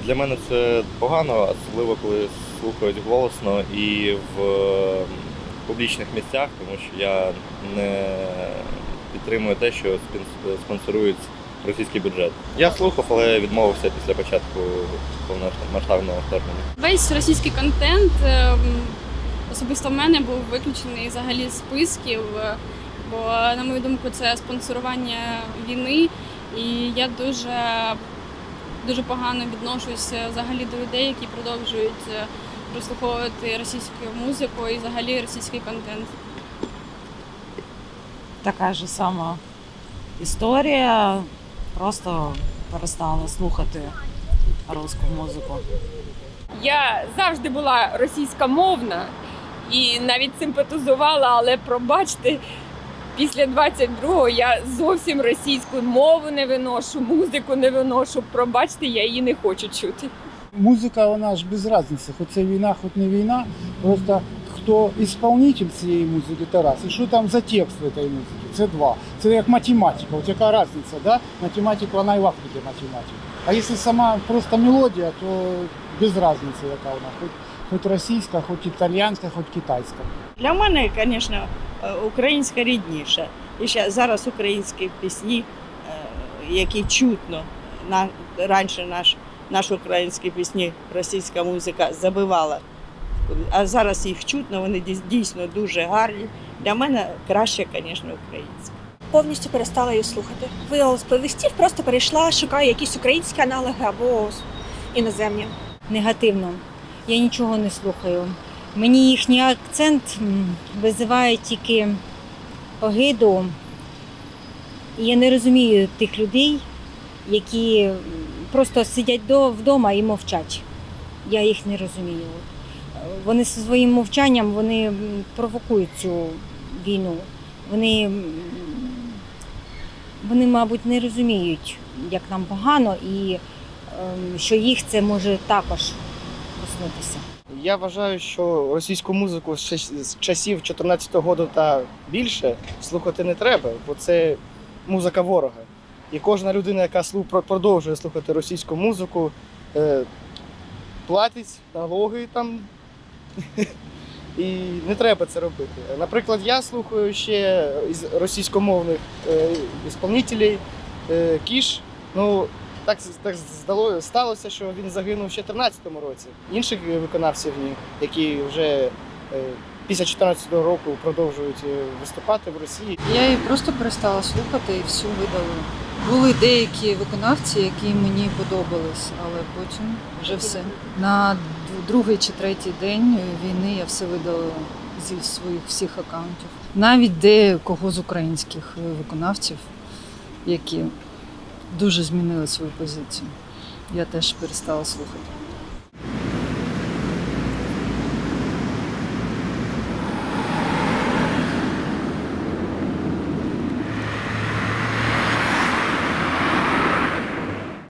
Для мене це погано, особливо коли слухають голосно і в публічних місцях, тому що я не підтримую те, що спонсорують російський бюджет. Я слухав, але відмовився після початку повномасштабного вторгнення. Весь російський контент особисто в мене був виключений взагалі з списків, бо, на мою думку, це спонсорування війни, і я дуже погано відношуся взагалі до людей, які продовжують прослуховувати російську музику і взагалі російський контент. Така ж сама історія, просто перестала слухати російську музику. Я завжди була російськомовна і навіть симпатизувала, але пробачте, після 22-го я зовсім російську мову не виношу, музику не виношу. Пробачте, я її не хочу чути. Музика, вона ж без різниці, хоч це війна, хоч не війна. Просто хто виконавитель цієї музики, це раз. І що там за текст в цій музиці, це два. Це як математика, от яка різниця, да? Математика, вона і в Африці математика. А якщо сама просто мелодія, то без різниці, яка вона. Хоч російська, хоч італійська, хоч китайська. Для мене, звісно, українська рідніша. І ще зараз українські пісні, які чутно. Раніше наші українські пісні, російська музика забивала. А зараз їх чутно, вони дійсно дуже гарні. Для мене краще, звісно, українська. Повністю перестала її слухати. Виявилось плейлистів, просто перейшла, шукаю якісь українські аналоги або іноземні. Негативно. Я нічого не слухаю. Мені їхній акцент визиває тільки огиду. І я не розумію тих людей, які просто сидять вдома і мовчать. Я їх не розумію. Вони зі своїм мовчанням вони провокують цю війну. Вони, мабуть, не розуміють, як нам погано і що їх це може також коснутися. Я вважаю, що російську музику з часів 14-го року та більше слухати не треба, бо це музика ворога. І кожна людина, яка продовжує слухати російську музику, платить налоги там, і не треба це робити. Наприклад, я слухаю ще із російськомовних виконавців Кіш. Ну, так сталося, що він загинув ще в 2014 році. Інших виконавців, які вже після 2014 року продовжують виступати в Росії. Я її просто перестала слухати і всю видалила. Були деякі виконавці, які мені подобались, але потім вже все. На другий чи третій день війни я все видалила зі своїх всіх акаунтів. Навіть декого з українських виконавців, які дуже змінили свою позицію. Я теж перестала слухати.